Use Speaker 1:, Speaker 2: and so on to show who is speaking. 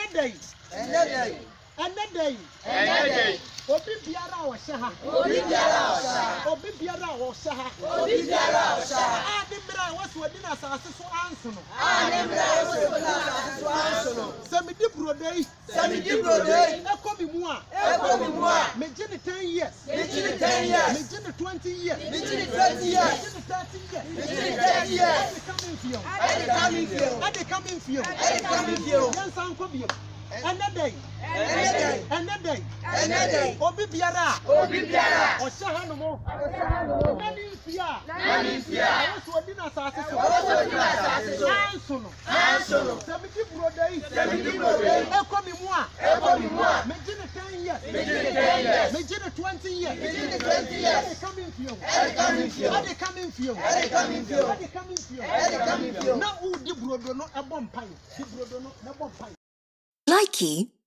Speaker 1: day. Obi biara o shaha. Obi biara o shaha. Ade bra was wodi na asase so anso no. Semi di brode. Ekomi mu a. Me gine 10 years. Me gine 20 years. Me gine 30 years. Ade coming for you. Yan san ko bi. Another day. Obi biara. O shaha no mo. Nani fia. Awo so di na asase so. Anso no. Semi di brode. Ekomi mu a. Me gine 10 years. Me gine 20 years. Ade coming for you. Na u di brodo no ebom pai. Di brodo no ebom pai.
Speaker 2: Likey